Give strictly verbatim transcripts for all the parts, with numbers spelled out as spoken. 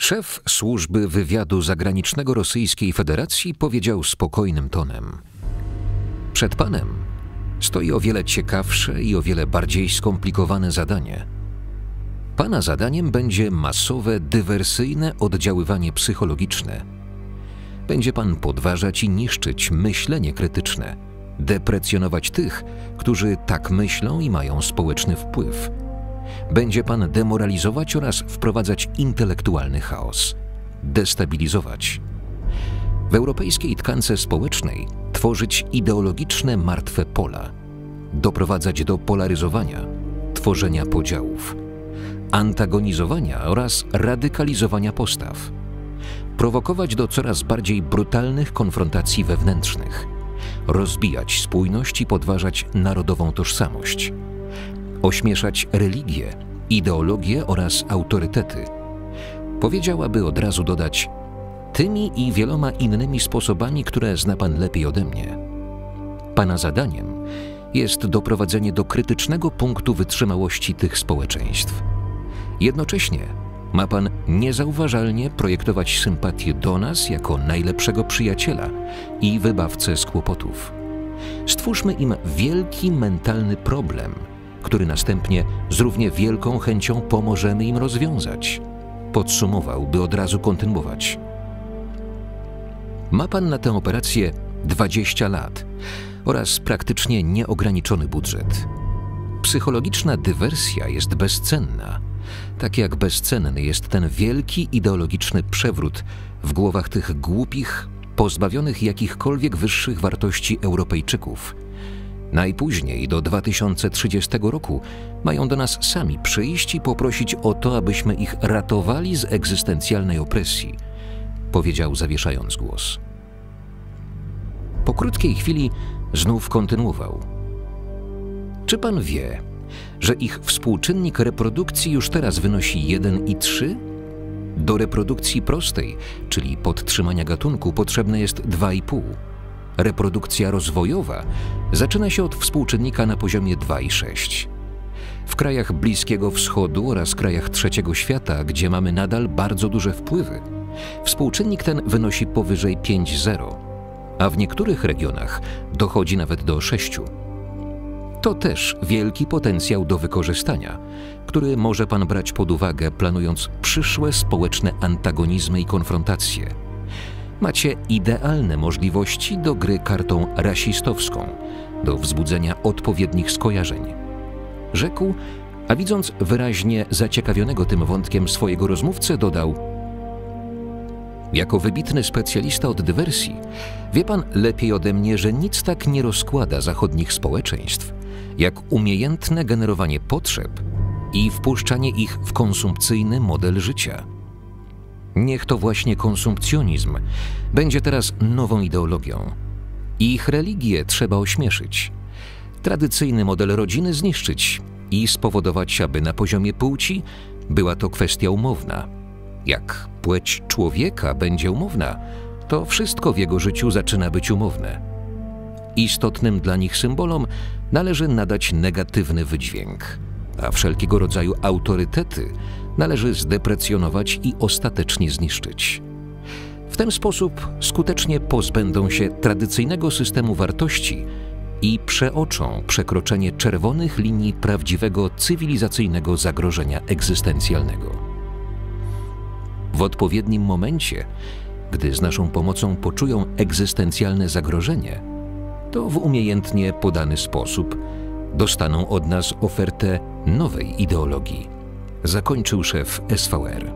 Szef służby wywiadu zagranicznego Rosyjskiej Federacji powiedział spokojnym tonem: przed panem stoi o wiele ciekawsze i o wiele bardziej skomplikowane zadanie. Pana zadaniem będzie masowe, dywersyjne oddziaływanie psychologiczne. Będzie pan podważać i niszczyć myślenie krytyczne, deprecjonować tych, którzy tak myślą i mają społeczny wpływ. Będzie pan demoralizować oraz wprowadzać intelektualny chaos, destabilizować. W europejskiej tkance społecznej tworzyć ideologiczne martwe pola, doprowadzać do polaryzowania, tworzenia podziałów, antagonizowania oraz radykalizowania postaw, prowokować do coraz bardziej brutalnych konfrontacji wewnętrznych, rozbijać spójność i podważać narodową tożsamość, ośmieszać religię, ideologię oraz autorytety. Powiedziałaby od razu dodać: tymi i wieloma innymi sposobami, które zna pan lepiej ode mnie. Pana zadaniem jest doprowadzenie do krytycznego punktu wytrzymałości tych społeczeństw. Jednocześnie ma pan niezauważalnie projektować sympatię do nas jako najlepszego przyjaciela i wybawcę z kłopotów. Stwórzmy im wielki mentalny problem, który następnie z równie wielką chęcią pomożemy im rozwiązać. Podsumował, by od razu kontynuować. Ma pan na tę operację dwadzieścia lat oraz praktycznie nieograniczony budżet. Psychologiczna dywersja jest bezcenna, tak jak bezcenny jest ten wielki ideologiczny przewrót w głowach tych głupich, pozbawionych jakichkolwiek wyższych wartości Europejczyków. Najpóźniej do dwa tysiące trzydziestego roku mają do nas sami przyjść i poprosić o to, abyśmy ich ratowali z egzystencjalnej opresji, powiedział, zawieszając głos. Po krótkiej chwili znów kontynuował. Czy pan wie, że ich współczynnik reprodukcji już teraz wynosi jeden przecinek trzy? Do reprodukcji prostej, czyli podtrzymania gatunku, potrzebne jest dwa i pół. Reprodukcja rozwojowa zaczyna się od współczynnika na poziomie dwa przecinek sześć. W krajach Bliskiego Wschodu oraz krajach trzeciego świata, gdzie mamy nadal bardzo duże wpływy, współczynnik ten wynosi powyżej pięć przecinek zero, a w niektórych regionach dochodzi nawet do sześciu. To też wielki potencjał do wykorzystania, który może pan brać pod uwagę, planując przyszłe społeczne antagonizmy i konfrontacje. Macie idealne możliwości do gry kartą rasistowską, do wzbudzenia odpowiednich skojarzeń. Rzekł, a widząc wyraźnie zaciekawionego tym wątkiem swojego rozmówcę, dodał: jako wybitny specjalista od dywersji, wie pan lepiej ode mnie, że nic tak nie rozkłada zachodnich społeczeństw, jak umiejętne generowanie potrzeb i wpuszczanie ich w konsumpcyjny model życia. Niech to właśnie konsumpcjonizm będzie teraz nową ideologią. Ich religię trzeba ośmieszyć, tradycyjny model rodziny zniszczyć i spowodować, aby na poziomie płci była to kwestia umowna. Jak płeć człowieka będzie umowna, to wszystko w jego życiu zaczyna być umowne. Istotnym dla nich symbolom należy nadać negatywny wydźwięk, a wszelkiego rodzaju autorytety należy zdeprecjonować i ostatecznie zniszczyć. W ten sposób skutecznie pozbędą się tradycyjnego systemu wartości i przeoczą przekroczenie czerwonych linii prawdziwego cywilizacyjnego zagrożenia egzystencjalnego. W odpowiednim momencie, gdy z naszą pomocą poczują egzystencjalne zagrożenie, to w umiejętnie podany sposób dostaną od nas ofertę nowej ideologii, zakończył szef S V R.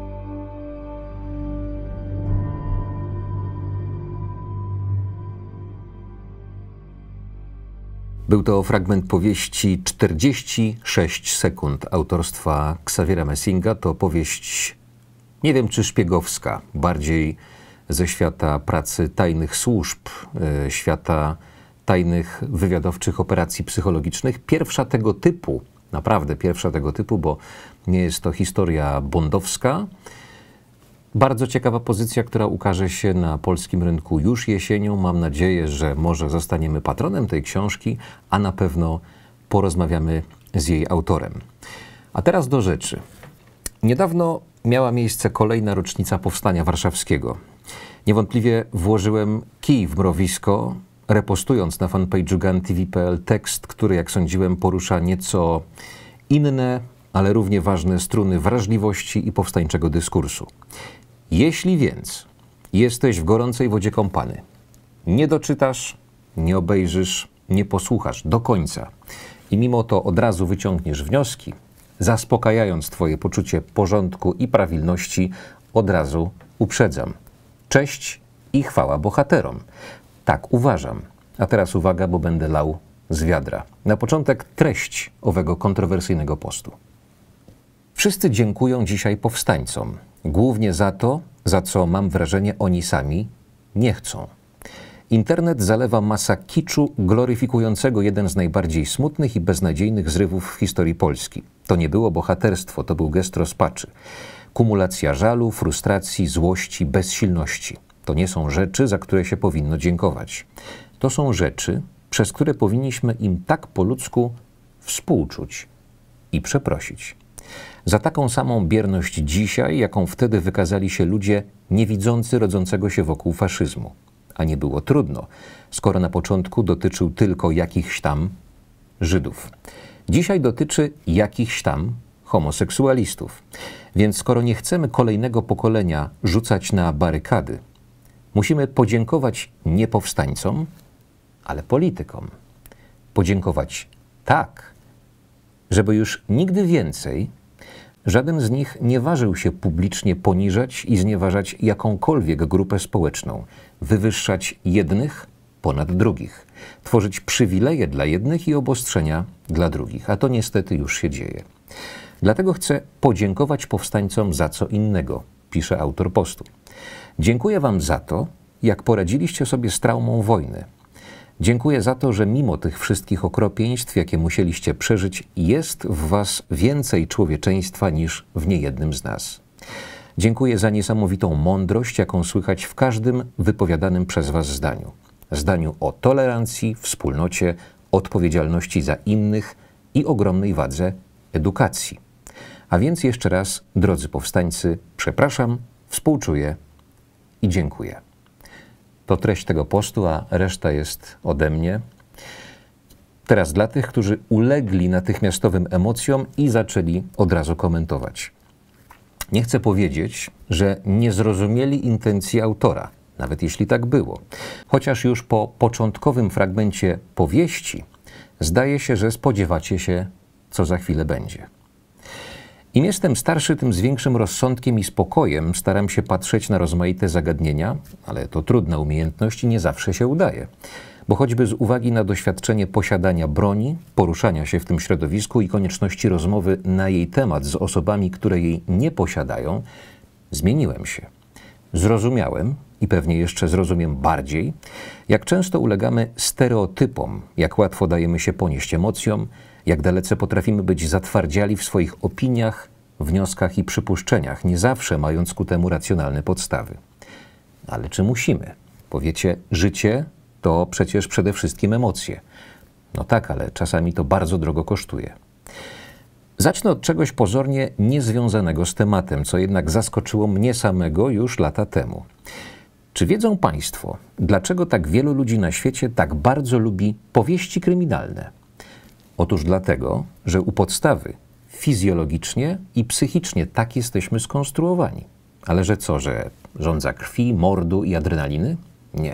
Był to fragment powieści czterdzieści sześć sekund autorstwa Xaviera Messinga. To powieść, nie wiem czy szpiegowska, bardziej ze świata pracy tajnych służb, yy, świata tajnych wywiadowczych operacji psychologicznych. Pierwsza tego typu, naprawdę pierwsza tego typu, bo nie jest to historia bondowska. Bardzo ciekawa pozycja, która ukaże się na polskim rynku już jesienią. Mam nadzieję, że może zostaniemy patronem tej książki, a na pewno porozmawiamy z jej autorem. A teraz do rzeczy. Niedawno miała miejsce kolejna rocznica Powstania Warszawskiego. Niewątpliwie włożyłem kij w mrowisko, repostując na fanpage'u gan t v kropka p l tekst, który, jak sądziłem, porusza nieco inne, ale równie ważne struny wrażliwości i powstańczego dyskursu. Jeśli więc jesteś w gorącej wodzie kąpany, nie doczytasz, nie obejrzysz, nie posłuchasz do końca i mimo to od razu wyciągniesz wnioski, zaspokajając twoje poczucie porządku i prawilności, od razu uprzedzam. Cześć i chwała bohaterom. Tak uważam. A teraz uwaga, bo będę lał z wiadra. Na początek treść owego kontrowersyjnego postu. Wszyscy dziękują dzisiaj powstańcom. Głównie za to, za co, mam wrażenie, oni sami nie chcą. Internet zalewa masa kiczu gloryfikującego jeden z najbardziej smutnych i beznadziejnych zrywów w historii Polski. To nie było bohaterstwo, to był gest rozpaczy. Kumulacja żalu, frustracji, złości, bezsilności. To nie są rzeczy, za które się powinno dziękować. To są rzeczy, przez które powinniśmy im tak po ludzku współczuć i przeprosić. Za taką samą bierność dzisiaj, jaką wtedy wykazali się ludzie niewidzący rodzącego się wokół faszyzmu. A nie było trudno, skoro na początku dotyczył tylko jakichś tam Żydów. Dzisiaj dotyczy jakichś tam homoseksualistów. Więc skoro nie chcemy kolejnego pokolenia rzucać na barykady, musimy podziękować nie powstańcom, ale politykom. Podziękować tak, żeby już nigdy więcej żaden z nich nie ważył się publicznie poniżać i znieważać jakąkolwiek grupę społeczną, wywyższać jednych ponad drugich, tworzyć przywileje dla jednych i obostrzenia dla drugich, a to niestety już się dzieje. Dlatego chcę podziękować powstańcom za co innego, pisze autor postu. Dziękuję wam za to, jak poradziliście sobie z traumą wojny. Dziękuję za to, że mimo tych wszystkich okropieństw, jakie musieliście przeżyć, jest w was więcej człowieczeństwa niż w niejednym z nas. Dziękuję za niesamowitą mądrość, jaką słychać w każdym wypowiadanym przez was zdaniu. Zdaniu o tolerancji, wspólnocie, odpowiedzialności za innych i ogromnej wadze edukacji. A więc jeszcze raz, drodzy powstańcy, przepraszam, współczuję i dziękuję. To treść tego postu, a reszta jest ode mnie. Teraz dla tych, którzy ulegli natychmiastowym emocjom i zaczęli od razu komentować. Nie chcę powiedzieć, że nie zrozumieli intencji autora, nawet jeśli tak było. Chociaż już po początkowym fragmencie powieści zdaje się, że spodziewacie się, co za chwilę będzie. Im jestem starszy, tym z większym rozsądkiem i spokojem staram się patrzeć na rozmaite zagadnienia, ale to trudna umiejętność i nie zawsze się udaje. Bo choćby z uwagi na doświadczenie posiadania broni, poruszania się w tym środowisku i konieczności rozmowy na jej temat z osobami, które jej nie posiadają, zmieniłem się. Zrozumiałem i pewnie jeszcze zrozumiem bardziej, jak często ulegamy stereotypom, jak łatwo dajemy się ponieść emocjom, jak dalece potrafimy być zatwardziali w swoich opiniach, wnioskach i przypuszczeniach, nie zawsze mając ku temu racjonalne podstawy. Ale czy musimy? Powiecie, życie to przecież przede wszystkim emocje. No tak, ale czasami to bardzo drogo kosztuje. Zacznę od czegoś pozornie niezwiązanego z tematem, co jednak zaskoczyło mnie samego już lata temu. Czy wiedzą Państwo, dlaczego tak wielu ludzi na świecie tak bardzo lubi powieści kryminalne? Otóż dlatego, że u podstawy fizjologicznie i psychicznie tak jesteśmy skonstruowani. Ale że co, że żądza krwi, mordu i adrenaliny? Nie.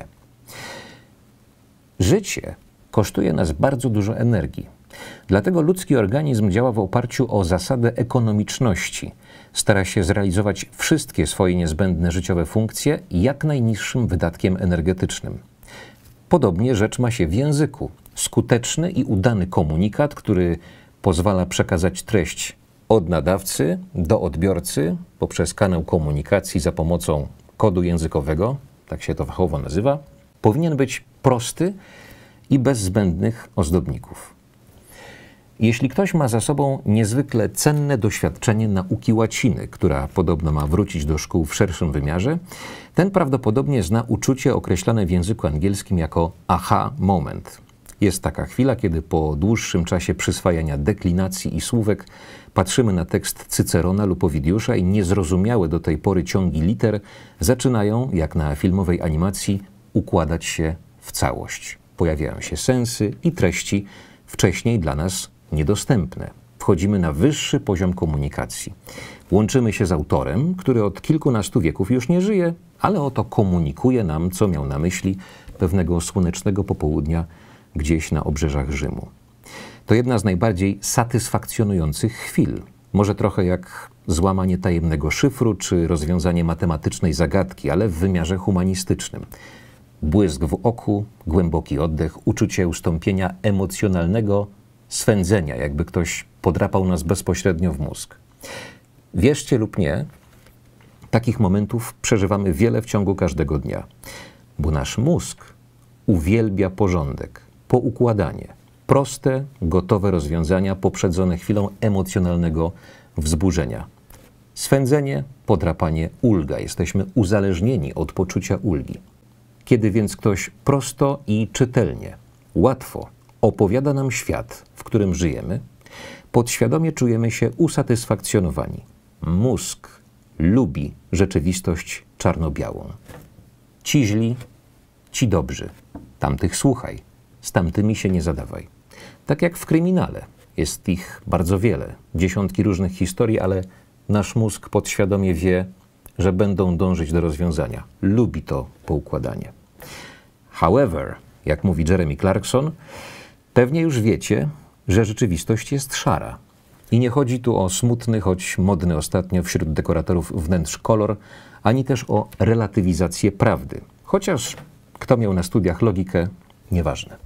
Życie kosztuje nas bardzo dużo energii. Dlatego ludzki organizm działa w oparciu o zasadę ekonomiczności. Stara się zrealizować wszystkie swoje niezbędne życiowe funkcje jak najniższym wydatkiem energetycznym. Podobnie rzecz ma się w języku. Skuteczny i udany komunikat, który pozwala przekazać treść od nadawcy do odbiorcy poprzez kanał komunikacji za pomocą kodu językowego, tak się to fachowo nazywa, powinien być prosty i bez zbędnych ozdobników. Jeśli ktoś ma za sobą niezwykle cenne doświadczenie nauki łaciny, która podobno ma wrócić do szkół w szerszym wymiarze, ten prawdopodobnie zna uczucie określane w języku angielskim jako aha moment. Jest taka chwila, kiedy po dłuższym czasie przyswajania deklinacji i słówek patrzymy na tekst Cycerona lub Owidiusza i niezrozumiałe do tej pory ciągi liter zaczynają, jak na filmowej animacji, układać się w całość. Pojawiają się sensy i treści wcześniej dla nas niedostępne. Wchodzimy na wyższy poziom komunikacji. Łączymy się z autorem, który od kilkunastu wieków już nie żyje, ale oto komunikuje nam, co miał na myśli pewnego słonecznego popołudnia gdzieś na obrzeżach Rzymu. To jedna z najbardziej satysfakcjonujących chwil. Może trochę jak złamanie tajemnego szyfru czy rozwiązanie matematycznej zagadki, ale w wymiarze humanistycznym. Błysk w oku, głęboki oddech, uczucie ustąpienia emocjonalnego swędzenia, jakby ktoś podrapał nas bezpośrednio w mózg. Wierzcie lub nie, takich momentów przeżywamy wiele w ciągu każdego dnia, bo nasz mózg uwielbia porządek, poukładanie, proste, gotowe rozwiązania poprzedzone chwilą emocjonalnego wzburzenia. Swędzenie, podrapanie, ulga. Jesteśmy uzależnieni od poczucia ulgi. Kiedy więc ktoś prosto i czytelnie, łatwo opowiada nam świat, w którym żyjemy, podświadomie czujemy się usatysfakcjonowani. Mózg lubi rzeczywistość czarno-białą. Ci źli, ci dobrzy. Tamtych słuchaj, z tamtymi się nie zadawaj. Tak jak w kryminale. Jest ich bardzo wiele, dziesiątki różnych historii, ale nasz mózg podświadomie wie, że będą dążyć do rozwiązania. Lubi to poukładanie. However, jak mówi Jeremy Clarkson, pewnie już wiecie, że rzeczywistość jest szara. I nie chodzi tu o smutny, choć modny ostatnio wśród dekoratorów wnętrz kolor, ani też o relatywizację prawdy. Chociaż kto miał na studiach logikę, nieważne.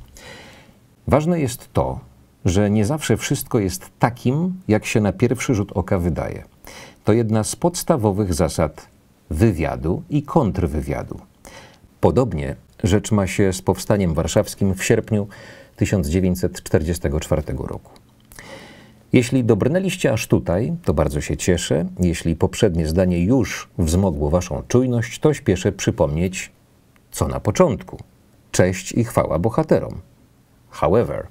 Ważne jest to, że nie zawsze wszystko jest takim, jak się na pierwszy rzut oka wydaje. To jedna z podstawowych zasad wywiadu i kontrwywiadu. Podobnie rzecz ma się z Powstaniem Warszawskim w sierpniu tysiąc dziewięćset czterdziestego czwartego roku. Jeśli dobrnęliście aż tutaj, to bardzo się cieszę. Jeśli poprzednie zdanie już wzmogło waszą czujność, to śpieszę przypomnieć, co na początku. Cześć i chwała bohaterom. However,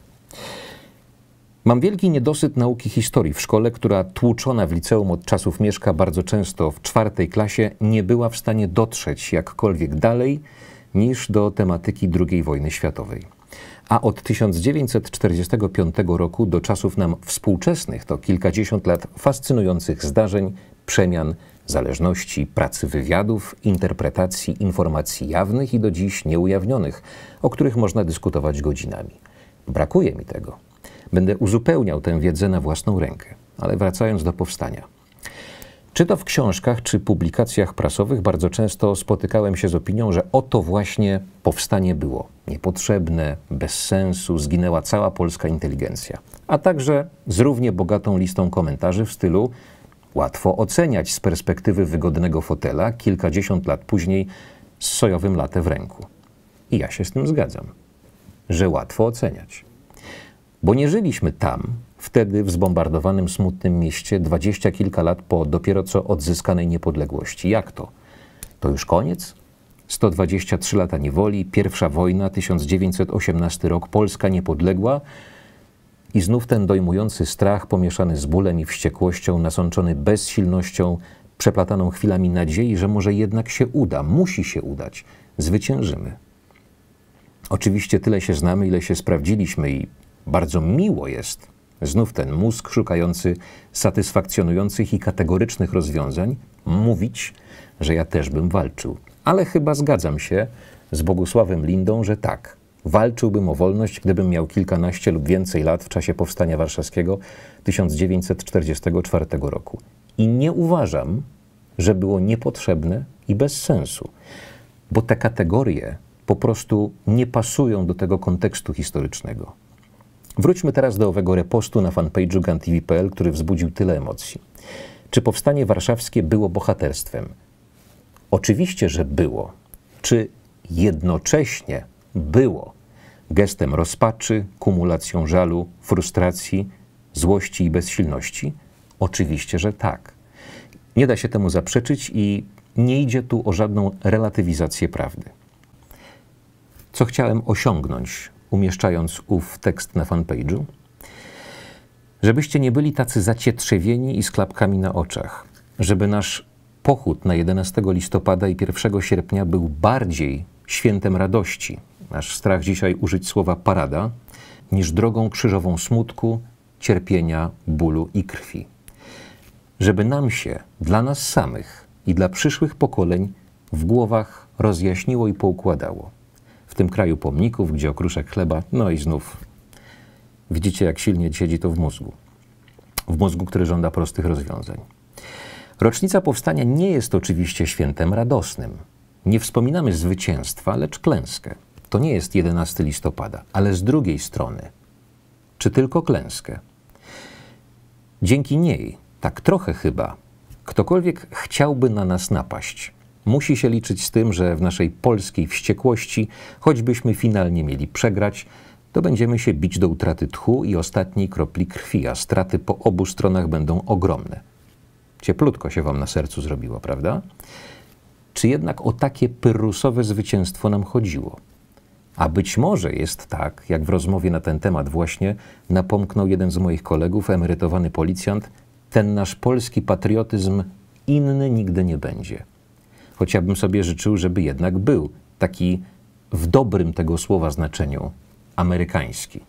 mam wielki niedosyt nauki historii w szkole, która tłuczona w liceum od czasów Mieszka bardzo często w czwartej klasie nie była w stanie dotrzeć jakkolwiek dalej niż do tematyki drugiej wojny światowej. A od tysiąc dziewięćset czterdziestego piątego roku do czasów nam współczesnych to kilkadziesiąt lat fascynujących zdarzeń, przemian, zależności, pracy wywiadów, interpretacji informacji jawnych i do dziś nieujawnionych, o których można dyskutować godzinami. Brakuje mi tego. Będę uzupełniał tę wiedzę na własną rękę. Ale wracając do powstania. Czy to w książkach, czy publikacjach prasowych bardzo często spotykałem się z opinią, że oto właśnie powstanie było. Niepotrzebne, bez sensu, zginęła cała polska inteligencja. A także z równie bogatą listą komentarzy w stylu łatwo oceniać z perspektywy wygodnego fotela kilkadziesiąt lat później z sojowym latte w ręku. I ja się z tym zgadzam, że łatwo oceniać. Bo nie żyliśmy tam, wtedy w zbombardowanym, smutnym mieście dwadzieścia kilka lat po dopiero co odzyskanej niepodległości. Jak to? To już koniec? sto dwadzieścia trzy lata niewoli, pierwsza wojna, tysiąc dziewięćset osiemnasty rok, Polska niepodległa i znów ten dojmujący strach pomieszany z bólem i wściekłością, nasączony bezsilnością, przeplataną chwilami nadziei, że może jednak się uda, musi się udać, zwyciężymy. Oczywiście tyle się znamy, ile się sprawdziliśmy i bardzo miło jest znów ten mózg szukający satysfakcjonujących i kategorycznych rozwiązań mówić, że ja też bym walczył. Ale chyba zgadzam się z Bogusławem Lindą, że tak, walczyłbym o wolność, gdybym miał kilkanaście lub więcej lat w czasie Powstania Warszawskiego tysiąc dziewięćset czterdziestego czwartego roku. I nie uważam, że było niepotrzebne i bez sensu, bo te kategorie po prostu nie pasują do tego kontekstu historycznego. Wróćmy teraz do owego repostu na fanpage'u gan t v kropka p l, który wzbudził tyle emocji. Czy Powstanie Warszawskie było bohaterstwem? Oczywiście, że było. Czy jednocześnie było gestem rozpaczy, kumulacją żalu, frustracji, złości i bezsilności? Oczywiście, że tak. Nie da się temu zaprzeczyć i nie idzie tu o żadną relatywizację prawdy. Co chciałem osiągnąć umieszczając ów tekst na fanpage'u, żebyście nie byli tacy zacietrzewieni i z klapkami na oczach, żeby nasz pochód na jedenastego listopada i pierwszego sierpnia był bardziej świętem radości, aż strach dzisiaj użyć słowa parada, niż drogą krzyżową smutku, cierpienia, bólu i krwi. Żeby nam się, dla nas samych i dla przyszłych pokoleń w głowach rozjaśniło i poukładało. W tym kraju pomników, gdzie okruszek chleba, no i znów widzicie, jak silnie siedzi to w mózgu. W mózgu, który żąda prostych rozwiązań. Rocznica powstania nie jest oczywiście świętem radosnym. Nie wspominamy zwycięstwa, lecz klęskę. To nie jest jedenastego listopada, ale z drugiej strony, czy tylko klęskę? Dzięki niej, tak trochę chyba, ktokolwiek chciałby na nas napaść, musi się liczyć z tym, że w naszej polskiej wściekłości, choćbyśmy finalnie mieli przegrać, to będziemy się bić do utraty tchu i ostatniej kropli krwi, a straty po obu stronach będą ogromne. Cieplutko się wam na sercu zrobiło, prawda? Czy jednak o takie pyrrusowe zwycięstwo nam chodziło? A być może jest tak, jak w rozmowie na ten temat właśnie napomknął jeden z moich kolegów, emerytowany policjant, ten nasz polski patriotyzm inny nigdy nie będzie. Choć ja bym sobie życzył, żeby jednak był taki w dobrym tego słowa znaczeniu amerykański.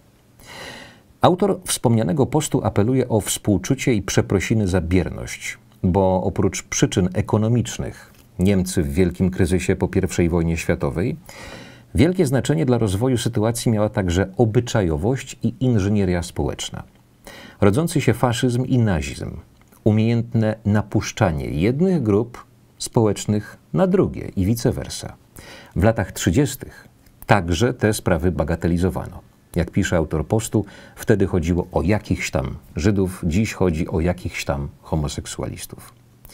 Autor wspomnianego postu apeluje o współczucie i przeprosiny za bierność, bo oprócz przyczyn ekonomicznych Niemcy w wielkim kryzysie po pierwszej wojnie światowej wielkie znaczenie dla rozwoju sytuacji miała także obyczajowość i inżynieria społeczna. Rodzący się faszyzm i nazizm, umiejętne napuszczanie jednych grup społecznych na drugie i vice versa. W latach trzydziestych także te sprawy bagatelizowano. Jak pisze autor postu, wtedy chodziło o jakichś tam Żydów, dziś chodzi o jakichś tam homoseksualistów.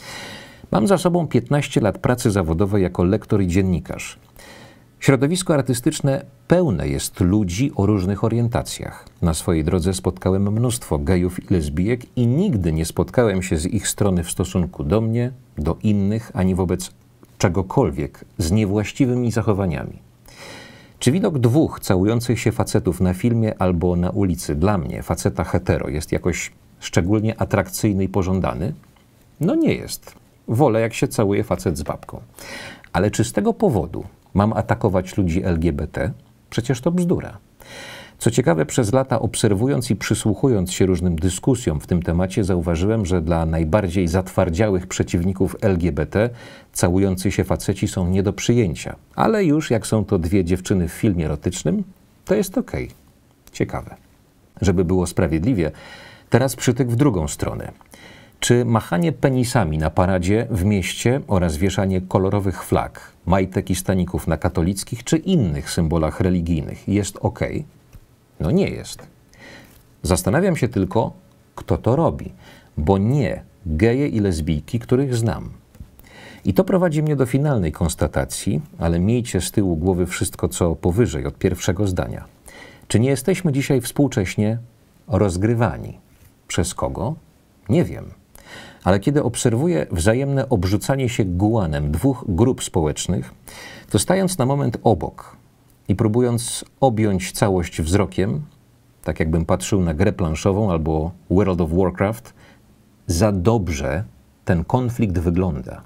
Mam za sobą piętnaście lat pracy zawodowej jako lektor i dziennikarz. Środowisko artystyczne pełne jest ludzi o różnych orientacjach. Na swojej drodze spotkałem mnóstwo gejów i lesbijek i nigdy nie spotkałem się z ich strony w stosunku do mnie, do innych, ani wobec czegokolwiek z niewłaściwymi zachowaniami. Czy widok dwóch całujących się facetów na filmie albo na ulicy dla mnie, faceta hetero, jest jakoś szczególnie atrakcyjny i pożądany? No nie jest. Wolę, jak się całuje facet z babką. Ale czy z tego powodu mam atakować ludzi L G B T? Przecież to bzdura. Co ciekawe, przez lata obserwując i przysłuchując się różnym dyskusjom w tym temacie, zauważyłem, że dla najbardziej zatwardziałych przeciwników L G B T całujący się faceci są nie do przyjęcia. Ale już jak są to dwie dziewczyny w filmie erotycznym, to jest okej. Ciekawe. Żeby było sprawiedliwie, teraz przytyk w drugą stronę. Czy machanie penisami na paradzie w mieście oraz wieszanie kolorowych flag, majtek i staników na katolickich czy innych symbolach religijnych jest okej? No nie jest. Zastanawiam się tylko, kto to robi, bo nie geje i lesbijki, których znam. I to prowadzi mnie do finalnej konstatacji, ale miejcie z tyłu głowy wszystko, co powyżej od pierwszego zdania. Czy nie jesteśmy dzisiaj współcześnie rozgrywani? Przez kogo? Nie wiem. Ale kiedy obserwuję wzajemne obrzucanie się gułanem dwóch grup społecznych, to stając na moment obok i próbując objąć całość wzrokiem, tak jakbym patrzył na grę planszową albo World of Warcraft, za dobrze ten konflikt wygląda.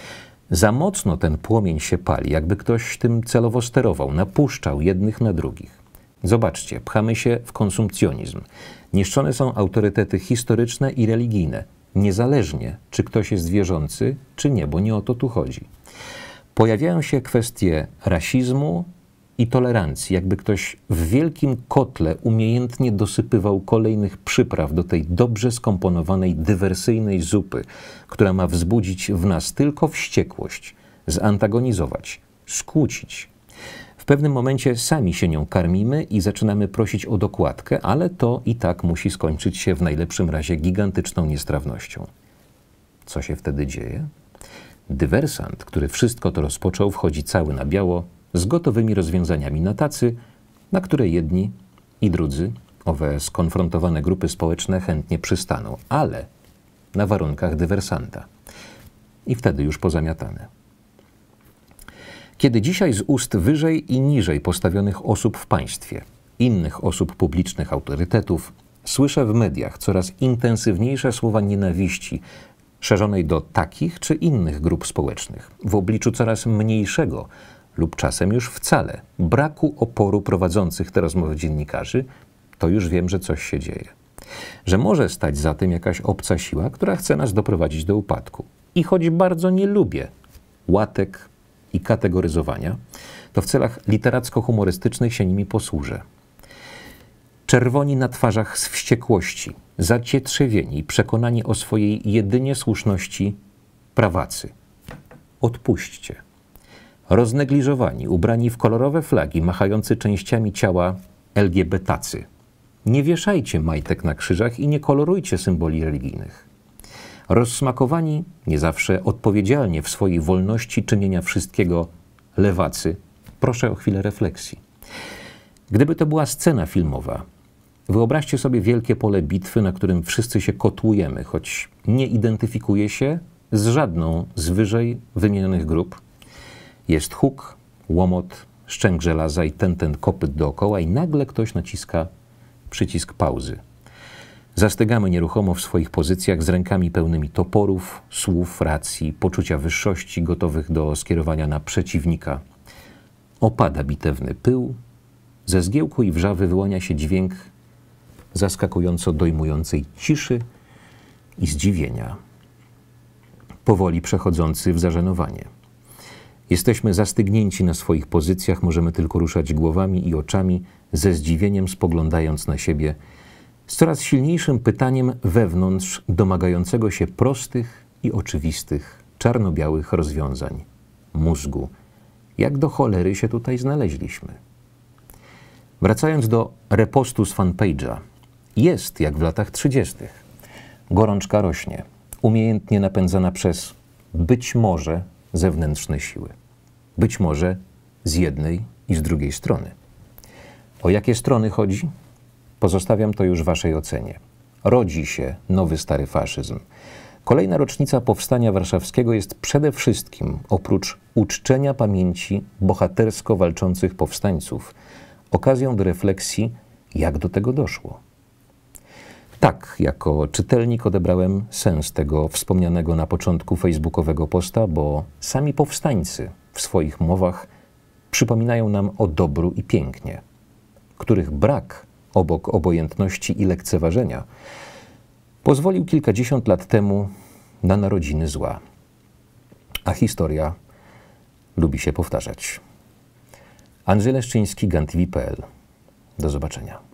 Za mocno ten płomień się pali, jakby ktoś tym celowo sterował, napuszczał jednych na drugich. Zobaczcie, pchamy się w konsumpcjonizm. Niszczone są autorytety historyczne i religijne, niezależnie czy ktoś jest wierzący, czy nie, bo nie o to tu chodzi. Pojawiają się kwestie rasizmu i tolerancji, jakby ktoś w wielkim kotle umiejętnie dosypywał kolejnych przypraw do tej dobrze skomponowanej, dywersyjnej zupy, która ma wzbudzić w nas tylko wściekłość, zantagonizować, skłócić. W pewnym momencie sami się nią karmimy i zaczynamy prosić o dokładkę, ale to i tak musi skończyć się w najlepszym razie gigantyczną niestrawnością. Co się wtedy dzieje? Dywersant, który wszystko to rozpoczął, wchodzi cały na biało, z gotowymi rozwiązaniami na tacy, na które jedni i drudzy, owe skonfrontowane grupy społeczne chętnie przystaną, ale na warunkach dywersanta. I wtedy już pozamiatane. Kiedy dzisiaj z ust wyżej i niżej postawionych osób w państwie innych osób publicznych, autorytetów, słyszę w mediach coraz intensywniejsze słowa nienawiści szerzonej do takich czy innych grup społecznych, w obliczu coraz mniejszego lub czasem już wcale braku oporu prowadzących te rozmowy dziennikarzy, to już wiem, że coś się dzieje. Że może stać za tym jakaś obca siła, która chce nas doprowadzić do upadku. I choć bardzo nie lubię łatek i kategoryzowania, to w celach literacko-humorystycznych się nimi posłużę. Czerwoni na twarzach z wściekłości, zacietrzewieni, przekonani o swojej jedynie słuszności prawacy. Odpuśćcie. Roznegliżowani, ubrani w kolorowe flagi, machający częściami ciała L G B tacy. Nie wieszajcie majtek na krzyżach i nie kolorujcie symboli religijnych. Rozsmakowani, nie zawsze odpowiedzialnie w swojej wolności czynienia wszystkiego lewacy, proszę o chwilę refleksji. Gdyby to była scena filmowa, wyobraźcie sobie wielkie pole bitwy, na którym wszyscy się kotłujemy, choć nie identyfikuje się z żadną z wyżej wymienionych grup. Jest huk, łomot, szczęk żelaza i ten, ten kopyt dookoła i nagle ktoś naciska przycisk pauzy. Zastygamy nieruchomo w swoich pozycjach z rękami pełnymi toporów, słów, racji, poczucia wyższości, gotowych do skierowania na przeciwnika. Opada bitewny pył, ze zgiełku i wrzawy wyłania się dźwięk zaskakująco dojmującej ciszy i zdziwienia, powoli przechodzący w zażenowanie. Jesteśmy zastygnięci na swoich pozycjach, możemy tylko ruszać głowami i oczami, ze zdziwieniem spoglądając na siebie, z coraz silniejszym pytaniem wewnątrz domagającego się prostych i oczywistych, czarno-białych rozwiązań mózgu. Jak do cholery się tutaj znaleźliśmy? Wracając do repostu z fanpage'a, jest jak w latach trzydziestych. Gorączka rośnie, umiejętnie napędzana przez być może zewnętrzne siły. Być może z jednej i z drugiej strony. O jakie strony chodzi? Pozostawiam to już waszej ocenie. Rodzi się nowy stary faszyzm. Kolejna rocznica Powstania Warszawskiego jest przede wszystkim, oprócz uczczenia pamięci bohatersko walczących powstańców, okazją do refleksji, jak do tego doszło. Tak, jako czytelnik odebrałem sens tego wspomnianego na początku facebookowego posta, bo sami powstańcy w swoich mowach przypominają nam o dobru i pięknie, których brak obok obojętności i lekceważenia pozwolił kilkadziesiąt lat temu na narodziny zła. A historia lubi się powtarzać. Andrzej Leszczyński, GunTV kropka p l. Do zobaczenia.